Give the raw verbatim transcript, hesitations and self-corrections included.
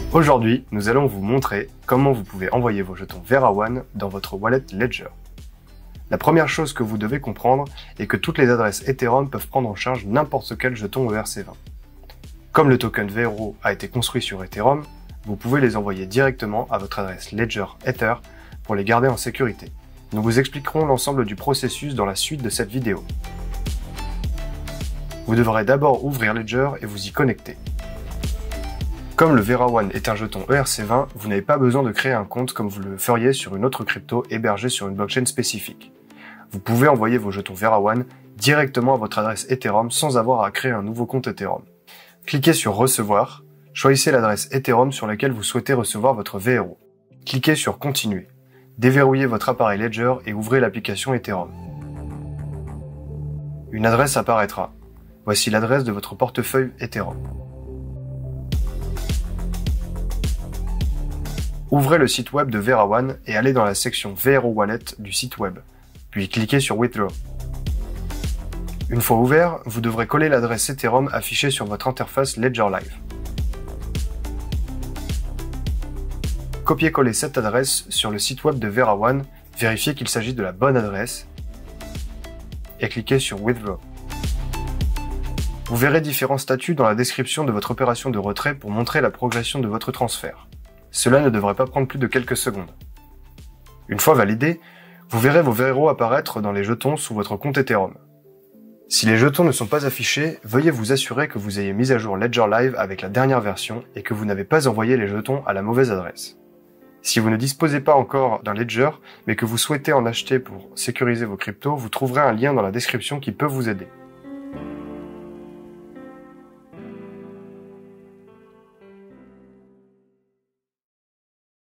Aujourd'hui, nous allons vous montrer comment vous pouvez envoyer vos jetons Vera One dans votre wallet Ledger. La première chose que vous devez comprendre est que toutes les adresses Ethereum peuvent prendre en charge n'importe quel jeton E R C vingt. Comme le token Vero a été construit sur Ethereum, vous pouvez les envoyer directement à votre adresse Ledger Ether pour les garder en sécurité. Nous vous expliquerons l'ensemble du processus dans la suite de cette vidéo. Vous devrez d'abord ouvrir Ledger et vous y connecter. Comme le Vera One est un jeton E R C vingt, vous n'avez pas besoin de créer un compte comme vous le feriez sur une autre crypto hébergée sur une blockchain spécifique. Vous pouvez envoyer vos jetons Vera One directement à votre adresse Ethereum sans avoir à créer un nouveau compte Ethereum. Cliquez sur Recevoir, choisissez l'adresse Ethereum sur laquelle vous souhaitez recevoir votre Vero. Cliquez sur Continuer. Déverrouillez votre appareil Ledger et ouvrez l'application Ethereum. Une adresse apparaîtra. Voici l'adresse de votre portefeuille Ethereum. Ouvrez le site web de Vera One et allez dans la section Vero Wallet du site web, puis cliquez sur Withdraw. Une fois ouvert, vous devrez coller l'adresse Ethereum affichée sur votre interface Ledger Live. Copiez-coller cette adresse sur le site web de Vera One, vérifiez qu'il s'agit de la bonne adresse et cliquez sur Withdraw. Vous verrez différents statuts dans la description de votre opération de retrait pour montrer la progression de votre transfert. Cela ne devrait pas prendre plus de quelques secondes. Une fois validé, vous verrez vos Vero apparaître dans les jetons sous votre compte Ethereum. Si les jetons ne sont pas affichés, veuillez vous assurer que vous ayez mis à jour Ledger Live avec la dernière version et que vous n'avez pas envoyé les jetons à la mauvaise adresse. Si vous ne disposez pas encore d'un Ledger, mais que vous souhaitez en acheter pour sécuriser vos cryptos, vous trouverez un lien dans la description qui peut vous aider.